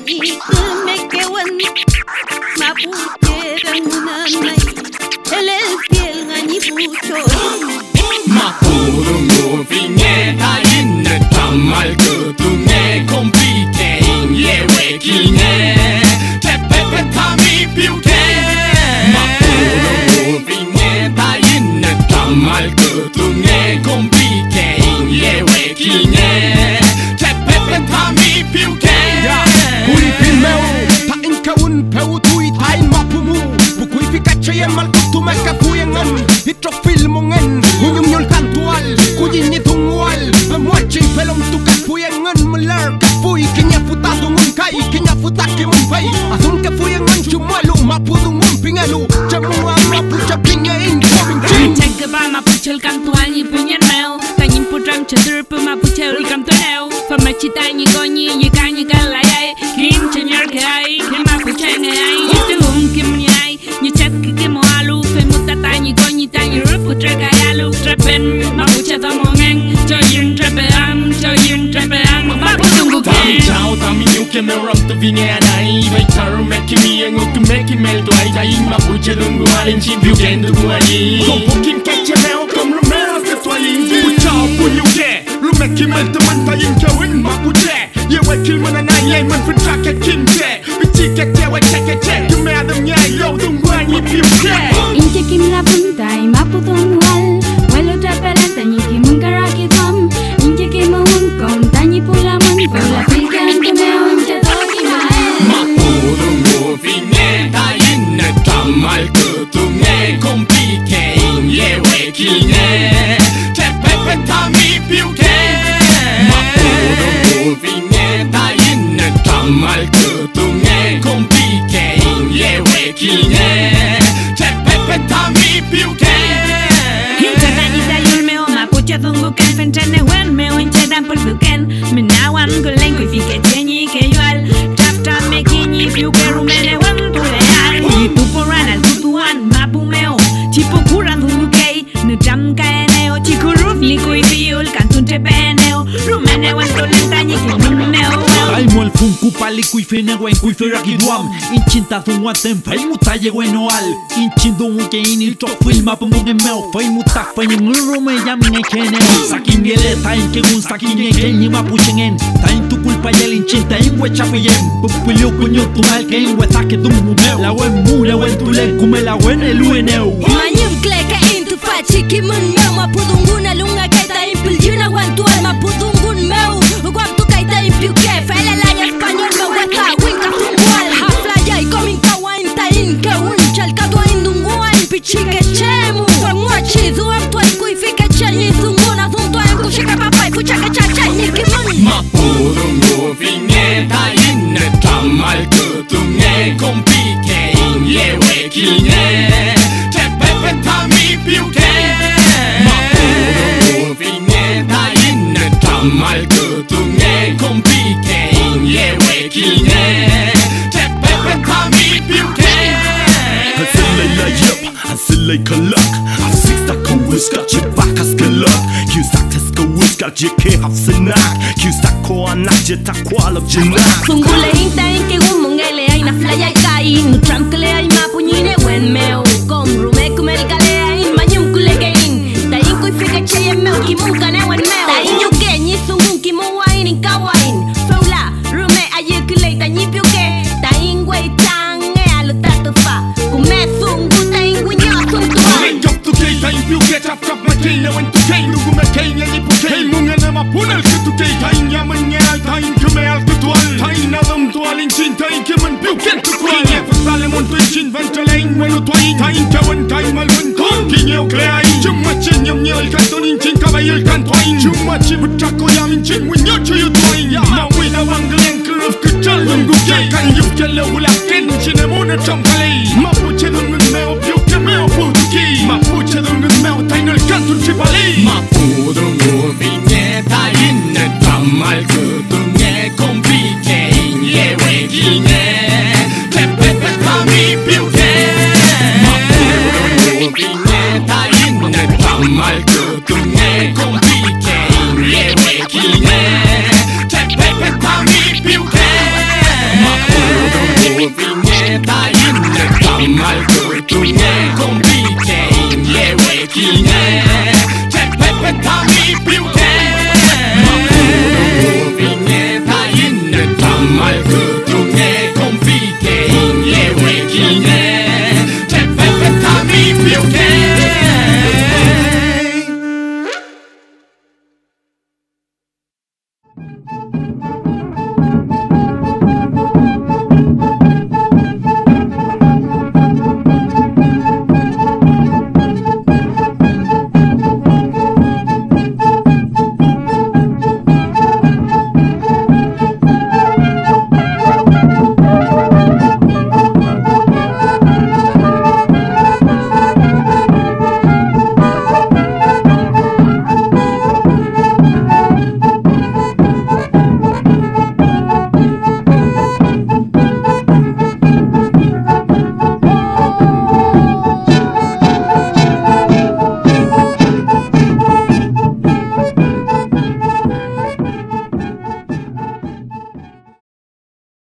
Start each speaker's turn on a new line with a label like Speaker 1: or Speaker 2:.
Speaker 1: Imekewan maputerang nanay elel piel ngani pucho
Speaker 2: Mapurungu vinge tainne tamal kutunge kompike yewe kinge tepepe tami piuke Mapurungu vinge tainne tamal kutunge kompike yewe kinge tepepe tami piuke
Speaker 3: Uri pilmeu ta inkawun peu tui tain mapumu bukui pikache yemal kutu meka kuyengan hitro filmongen unyum nyol kantual kujinyi tungwal amwachi pelom tuka kuyengan melar kapui kinya futa tungun kai kinya futa kimun pai asum ke kuyengan chumalu mapudungun pingalu chamua mapu chapinga incoming team
Speaker 4: Take ba mapuchel kantual ni punyen mel tanyin putram chadur pu mapuchel kantuel famachita ni goni ni kanyi kalai kim chenyer kai kim mapucheng ai yitum kim nyai ni chat ke mo alu fe mutata ni goni tanyi rupu trega alu trepen mapuche da mongen joyin trepen maputungu
Speaker 2: Tam chao tam yuke me ram to vinge anai vai taru meki mi engo tu meki mel do ai dai mapuche dungu alin chi biu gendu guani Kompo kim keche meo kom rumera se twalin Pucha punyuke rumeki mel to man tayin kawin mapuche Yewe kil mana na ye man futra ke kimche Bichi ke we che Yume adam nyai yo dungu ani piuke
Speaker 4: Inche kim la puntai maputungual Welo trapela tanyi kim ungaraki thom Inche kim unkon tanyi pula pula pilkan kumeo inche toki mael
Speaker 2: Mapurungu vinge tainne tamal kutunge kompike yewe kinge tepepe tami piuke Mapurungu vinge tainne tamal kutunge kompike yewe kinge tepepe tami piuke
Speaker 4: Inche tanyi dayul meo mapuche thungu ken fenchene wen meo inche dan perduken Minawan gulen kui fike chenyi ke yual Chapta me kinyi piuke rumene wan tuleal Yitu poran al tutuan mapu meo Chipo kuran thungu kei Nujam kaeneo chikuruf likui fiul kantun trepeneo Rumene wan tulen tanyi kimuneo
Speaker 5: Taimol funku pali kui fene wen kui feraki duam Inchinta thungu aten fai mutaye wen oal Inchindu ke ini tok filma pembunge meo Fai mutak fai ngurume yam nge keneo Sakin gele tain ke gun sakin nge kenyi mapuchengen Tain tu kulpa yel inchinta ingwe chapiyem Pupilio kunyo tumal ke ingwe take dungu meo La wen mu la wen tulen kume la wen elueneo
Speaker 1: Manyum kleka intu fachi kimun meu mapudungun alunga kaita impil yuna wantual mapudungun meu Guaptu kaita impil ke fele lanya español meu weka winka tungual Hafla yay komin kawain tain ke unchal kadwa indunguan pichike chemu Famwachi zuam tuan kui fike chenyi tunguna tuntuan kushika papai fuchaka chachenyi kimun
Speaker 2: Mapurungu vinge tainne tamal kutunge kompike yewe kinge tepepe tami piuke Mapurungu vinge tainne tamal kutunge kompike yewe kinge tepepe tami piuke
Speaker 6: Hasilay layıp, hasilay kalak Hafsik kuis got back askalak Yusak kuis got ke hafsinak Yusak ko anak jeta kwalap jenak
Speaker 1: Sungguh tain ke ngomongele ay na flaya kain Nutram kele ay mapunyine wen meo Kom rume kumel kale ay manyum kule kain Tain ko'y fika cheye meo kimong ka na wen meo Tain yung kenyi sungung kimong wain in kawain Faula rume aye kule tanyi piuke Tain way tang e alutatu fa Kume sungu tain winyo sungtua
Speaker 2: Yok tu kei tain piuke chap chap ma kei na wen tu kei Nugu me kei nyanyi pu kei Munga na mapunal ke tu kei Tain yaman nge al tain kume al tutual Tain adam tual inchin tain kiman piuke tutual Kinye fasale mon tu inchin ventalain wenu tuain Tain kawan tain malwen kon kinye ukleain Cuma chin yam nyel kanton inchin kabayil kan tuain Cuma chi butrako yam inchin winyo chuyu tuain Mawi na wanggelen keruf kecel nunggu kei Kan yup kele ulakin chine muna chom kalei Mapuche dungun meo piuke meo putuki Mapuche dungun meo tainal kantun chipali Mapurungu vinge tainne tamal kutunge kompike yewe kinge tepepe tami piuke Mapurungu vinge tainne tamal kutunge kompike yewe kinge tepepe tami piuke 말투를 중에 공비체인 예외 기내 제 페페탐이 비우게